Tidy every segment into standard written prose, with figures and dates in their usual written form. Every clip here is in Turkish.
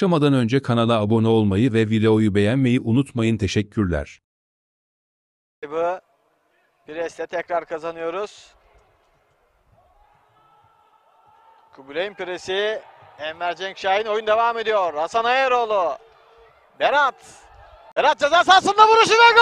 Başlamadan önce kanala abone olmayı ve videoyu beğenmeyi unutmayın. Teşekkürler. Presle tekrar kazanıyoruz. Kubilay'ın presi. Enver Cenkşahin, oyun devam ediyor. Hasan Ayaroğlu. Berat ceza sahasında vuruşu ve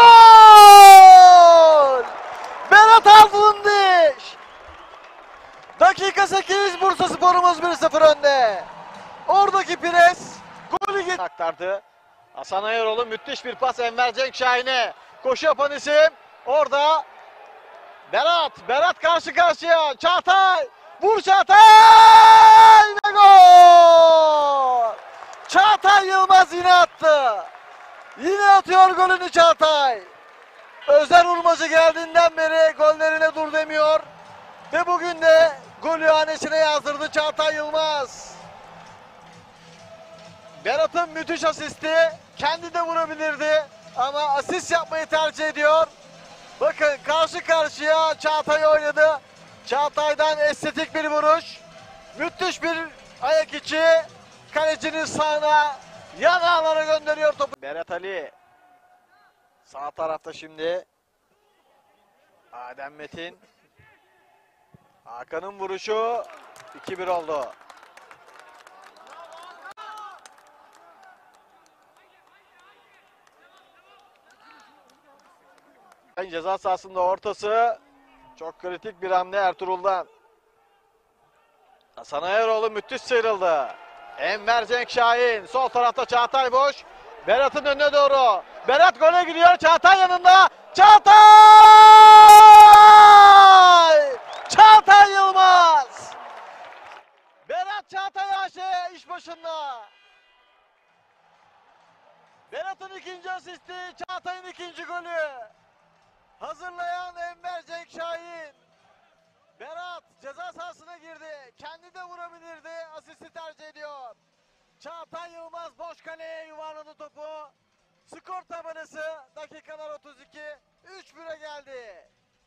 gol! Berat Altundiş. Dakika 8, Bursaspor'umuz 1-0 önde. Oradaki pres golü aktardı. Hasan Ayaroğlu, müthiş bir pas Enver Cenkşahin'e. Koşu yapan isim orada. Berat karşı karşıya. Çağatay. Vur Çağatay ve gol! Çağatay Yılmaz yine attı. Yine atıyor golünü Çağatay. Özer Urmacı geldiğinden beri gollerine dur demiyor. Ve bugün de golü hanesine yazdırdı Çağatay Yılmaz. Berat'ın müthiş asisti. Kendi de vurabilirdi ama asist yapmayı tercih ediyor. Bakın karşı karşıya Çağatay oynadı. Çağatay'dan estetik bir vuruş. Müthiş bir ayak içi. Kalecinin sağına, yan ağlara gönderiyor topu. Berat Ali. Sağ tarafta şimdi. Adem Metin. Hakan'ın vuruşu 2-1 oldu. Ceza sahasında ortası. Çok kritik bir hamle Ertuğrul'dan. Hasan Ayaroğlu müthiş sıyrıldı. Enver Cenkşahin. Sol tarafta Çağatay boş. Berat'ın önüne doğru. Berat gole gidiyor. Çağatay yanında. Çağatay! Çağatay Yılmaz! Berat Çağatay AŞ iş başında. Berat'ın ikinci asisti. Çağatay'ın ikinci golü. Hazırlayan Enver Cenkşahin. Berat ceza sahasına girdi. Kendi de vurabilirdi. Asisti tercih ediyor. Çağatay Yılmaz boş kaleye yuvarladı topu. Skor tabelası dakikalar 32. 3-1'e geldi.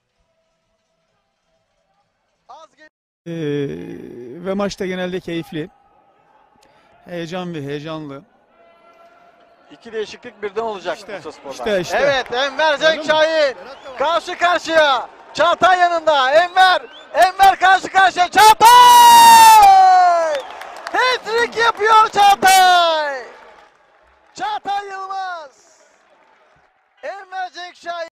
Ve maçta genelde keyifli. Heyecanlı. İki değişiklik birden olacak İşte, Bursaspor'da. işte. Evet, Enver Cenkşahin karşı karşıya. Çağatay yanında. Enver karşı karşıya. Çağatay! Hat-trick yapıyor Çağatay! Çağatay Yılmaz. Enver Cenkşahin.